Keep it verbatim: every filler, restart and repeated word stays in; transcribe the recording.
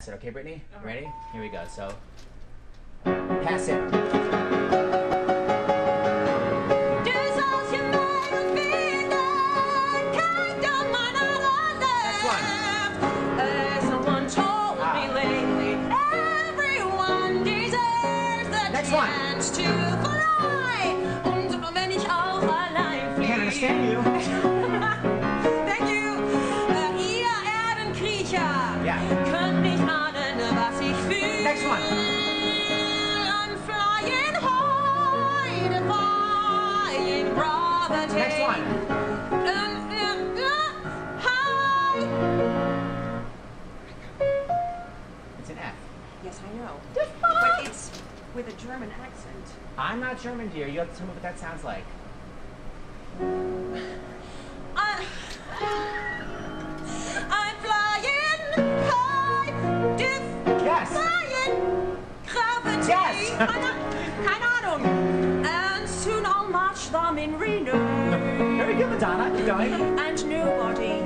Okay, Brittany? Uh-huh. Ready? Here we go. So, pass it. Next one. As someone told Ah. me lately, everyone deserves the Next one. chance to fly. Und wenn ich auch allein fliege. Can't understand you. Thank you. Äh, ihr Erdenkriecher Yeah. könnt nicht ahnen, was ich fühle. Next one. I'm flying high, defying gravity. Next one. Um, uh, uh, high. It's an F. Yes, I know. But it's with a German accent. I'm not German, dear. You have to tell me what that sounds like. I, I'm flying high, Yes. defying gravity. Yes. Keine, keine Ahnung. And soon I'll march them in Reno. Very good, Madonna. Keep going. And nobody